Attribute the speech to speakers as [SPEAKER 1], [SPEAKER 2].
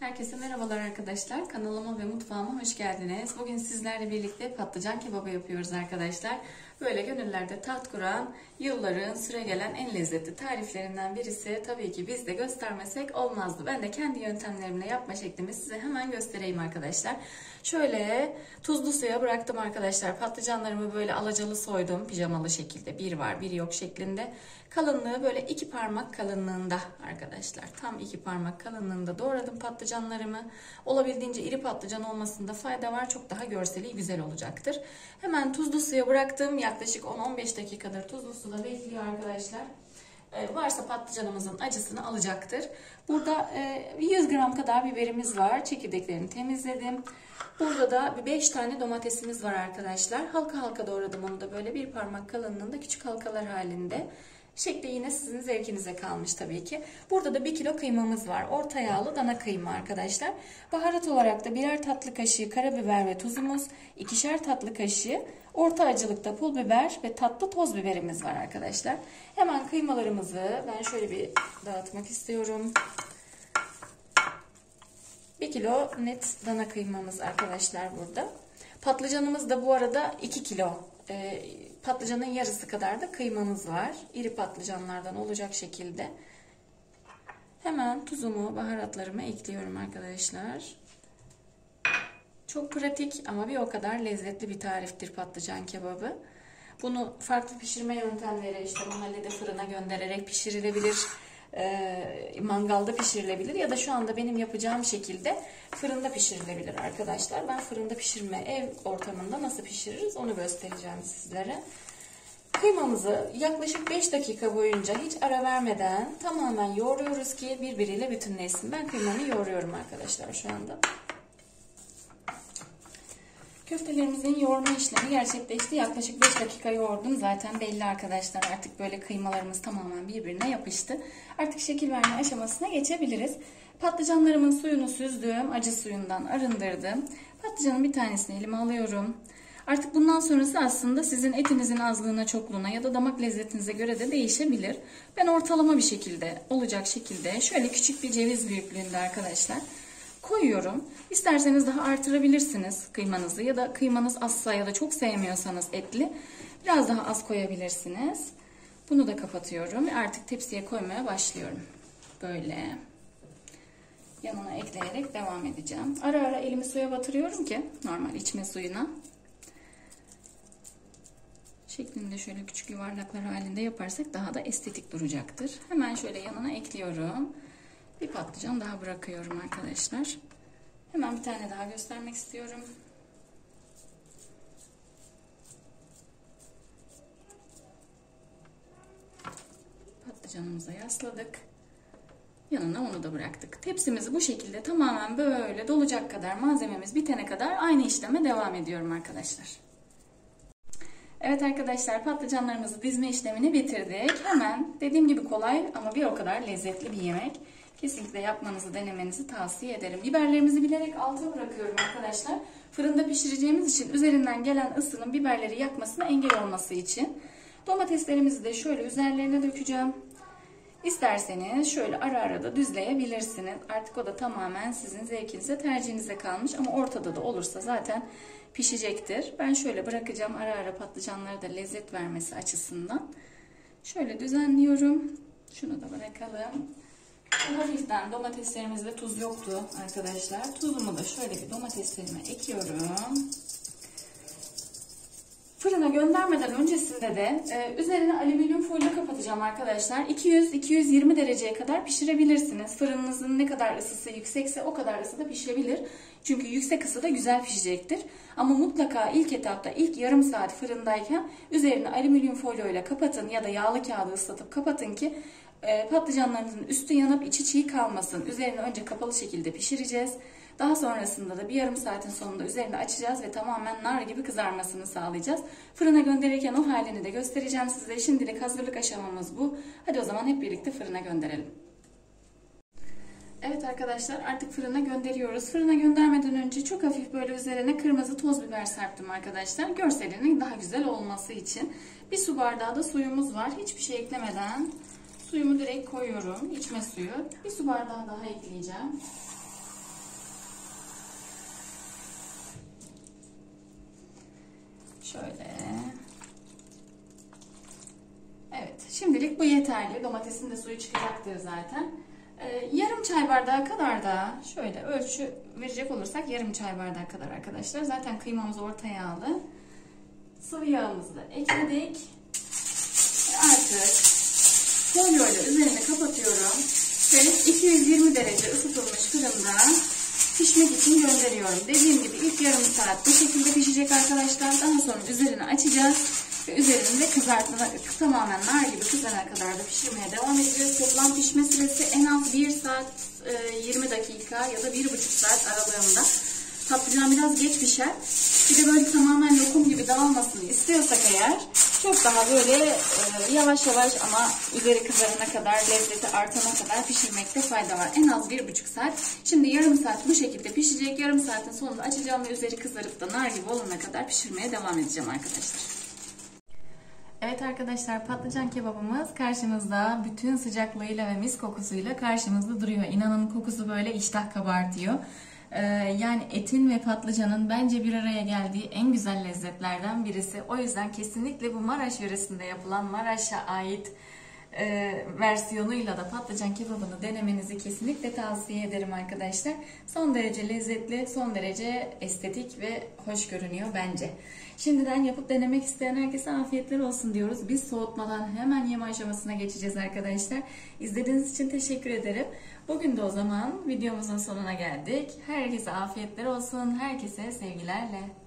[SPEAKER 1] Herkese merhabalar arkadaşlar. Kanalıma ve mutfağıma hoş geldiniz. Bugün sizlerle birlikte patlıcan kebabı yapıyoruz arkadaşlar. Böyle gönüllerde taht kuran, yılların süregelen en lezzetli tariflerinden birisi. Tabii ki biz de göstermesek olmazdı. Ben de kendi yöntemlerimle yapma şeklimi size hemen göstereyim arkadaşlar. Şöyle tuzlu suya bıraktım arkadaşlar. Patlıcanlarımı böyle alacalı soydum. Pijamalı şekilde. Bir var bir yok şeklinde. Kalınlığı böyle 2 parmak kalınlığında arkadaşlar. Tam 2 parmak kalınlığında doğradım patlıcanlarımı. Olabildiğince iri patlıcan olmasında fayda var. Çok daha görseli güzel olacaktır. Hemen tuzlu suya bıraktım. Yaklaşık 10-15 dakikadır tuzlu suda bekliyor arkadaşlar. Varsa patlıcanımızın acısını alacaktır. Burada 100 gram kadar biberimiz var. Çekirdeklerini temizledim. Burada da 5 tane domatesimiz var arkadaşlar. Halka halka doğradım onu da böyle bir parmak kalınlığında küçük halkalar halinde. Şekli yine sizin zevkinize kalmış tabii ki. Burada da 1 kilo kıymamız var. Orta yağlı dana kıyma arkadaşlar. Baharat olarak da birer tatlı kaşığı karabiber ve tuzumuz, 2'şer tatlı kaşığı orta acılıkta pul biber ve tatlı toz biberimiz var arkadaşlar. Hemen kıymalarımızı ben şöyle bir dağıtmak istiyorum. 1 kilo net dana kıymamız arkadaşlar burada. Patlıcanımız da bu arada 2 kilo. Patlıcanın yarısı kadar da kıymamız var. İri patlıcanlardan olacak şekilde. Hemen tuzumu, baharatlarımı ekliyorum arkadaşlar. Çok pratik ama bir o kadar lezzetli bir tariftir patlıcan kebabı. Bunu farklı pişirme yöntemleri işte mahallede fırına göndererek pişirilebilir. Mangalda pişirilebilir ya da şu anda benim yapacağım şekilde fırında pişirilebilir arkadaşlar. Ben fırında pişirme ev ortamında nasıl pişiririz onu göstereceğim sizlere. Kıymamızı yaklaşık 5 dakika boyunca hiç ara vermeden tamamen yoğuruyoruz ki birbiriyle bütünleşsin. Ben kıymamı yoğuruyorum arkadaşlar şu anda. Köftelerimizin yoğurma işlemi gerçekleşti. Yaklaşık 5 dakika yoğurdum. Zaten belli arkadaşlar. Artık böyle kıymalarımız tamamen birbirine yapıştı. Artık şekil verme aşamasına geçebiliriz. Patlıcanlarımın suyunu süzdüm. Acı suyundan arındırdım. Patlıcanın bir tanesini elime alıyorum. Artık bundan sonrası aslında sizin etinizin azlığına, çokluğuna ya da damak lezzetinize göre de değişebilir. Ben ortalama bir şekilde olacak şekilde şöyle küçük bir ceviz büyüklüğünde arkadaşlar koyuyorum. İsterseniz daha artırabilirsiniz kıymanızı ya da kıymanız azsa ya da çok sevmiyorsanız etli biraz daha az koyabilirsiniz. Bunu da kapatıyorum ve artık tepsiye koymaya başlıyorum. Böyle yanına ekleyerek devam edeceğim. Ara ara elimi suya batırıyorum ki normal içme suyuna. Şeklinde şöyle küçük yuvarlaklar halinde yaparsak daha da estetik duracaktır. Hemen şöyle yanına ekliyorum. Bir patlıcan daha bırakıyorum arkadaşlar. Hemen bir tane daha göstermek istiyorum. Patlıcanımıza yasladık. Yanına onu da bıraktık. Tepsimizi bu şekilde tamamen böyle dolacak kadar malzememiz bitene kadar aynı işleme devam ediyorum arkadaşlar. Evet arkadaşlar patlıcanlarımızı dizme işlemini bitirdik. Hemen dediğim gibi kolay ama bir o kadar lezzetli bir yemek. Kesinlikle yapmanızı, denemenizi tavsiye ederim. Biberlerimizi bilerek alta bırakıyorum arkadaşlar. Fırında pişireceğimiz için üzerinden gelen ısının biberleri yakmasına engel olması için. Domateslerimizi de şöyle üzerlerine dökeceğim. İsterseniz şöyle ara ara da düzleyebilirsiniz. Artık o da tamamen sizin zevkinize, tercihinize kalmış. Ama ortada da olursa zaten pişecektir. Ben şöyle bırakacağım ara ara patlıcanlara da lezzet vermesi açısından. Şöyle düzenliyorum. Şunu da bırakalım. Hafiften domateslerimizde tuz yoktu arkadaşlar. Tuzumu da şöyle bir domateslerime ekiyorum. Fırına göndermeden öncesinde de üzerine alüminyum folyo kapatacağım arkadaşlar. 200-220 dereceye kadar pişirebilirsiniz. Fırınınızın ne kadar ısısı yüksekse o kadar ısıda pişebilir. Çünkü yüksek ısıda güzel pişecektir. Ama mutlaka ilk etapta ilk yarım saat fırındayken üzerine alüminyum folyo ile kapatın ya da yağlı kağıdı ıslatıp kapatın ki patlıcanlarınızın üstü yanıp içi çiğ kalmasın. Üzerini önce kapalı şekilde pişireceğiz. Daha sonrasında da bir yarım saatin sonunda üzerini açacağız ve tamamen nar gibi kızarmasını sağlayacağız. Fırına gönderirken o halini de göstereceğim size. Şimdilik hazırlık aşamamız bu. Hadi o zaman hep birlikte fırına gönderelim. Evet arkadaşlar artık fırına gönderiyoruz. Fırına göndermeden önce çok hafif böyle üzerine kırmızı toz biber serptim arkadaşlar. Görselinin daha güzel olması için. Bir su bardağı da suyumuz var. Hiçbir şey eklemeden suyumu direkt koyuyorum. İçme suyu. Bir su bardağı daha ekleyeceğim. Şöyle. Evet, şimdilik bu yeterli. Domatesin de suyu çıkacaktır zaten. Yarım çay bardağı kadar da şöyle ölçü verecek olursak yarım çay bardağı kadar arkadaşlar. Zaten kıymamız orta yağlı. Sıvı yağımızı da ekledik. Artık folyoyla üzerini kapatıyorum. Ve 220 derece ısıtılmış fırında pişmek için gönderiyorum. Dediğim gibi ilk yarım saat bu şekilde pişecek arkadaşlar. Daha sonra üzerini açacağız. Ve üzerinde tamamen nar gibi kızarana kadar da pişirmeye devam edeceğiz. Toplam pişme süresi en az 1 saat 20 dakika ya da 1,5 saat aralığında. Patlıcan biraz geç pişer. Bir de böyle tamamen lokum gibi dağılmasını istiyorsak eğer çok daha böyle yavaş yavaş ama üzeri kızarana kadar, lezzeti artana kadar pişirmekte fayda var. En az 1,5 saat. Şimdi yarım saat bu şekilde pişecek. Yarım saatin sonunda açacağım ve üzeri kızarıp da nar gibi olana kadar pişirmeye devam edeceğim arkadaşlar. Evet arkadaşlar, patlıcan kebabımız karşınızda, bütün sıcaklığıyla ve mis kokusuyla karşımızda duruyor. İnanın kokusu böyle iştah kabartıyor. Yani etin ve patlıcanın bence bir araya geldiği en güzel lezzetlerden birisi. O yüzden kesinlikle bu Maraş yöresinde yapılan, Maraş'a ait versiyonuyla da patlıcan kebabını denemenizi kesinlikle tavsiye ederim arkadaşlar. Son derece lezzetli, son derece estetik ve hoş görünüyor bence. Şimdiden yapıp denemek isteyen herkese afiyetler olsun diyoruz. Biz soğutmadan hemen yeme aşamasına geçeceğiz arkadaşlar. İzlediğiniz için teşekkür ederim. Bugün de o zaman videomuzun sonuna geldik. Herkese afiyetler olsun, herkese sevgilerle.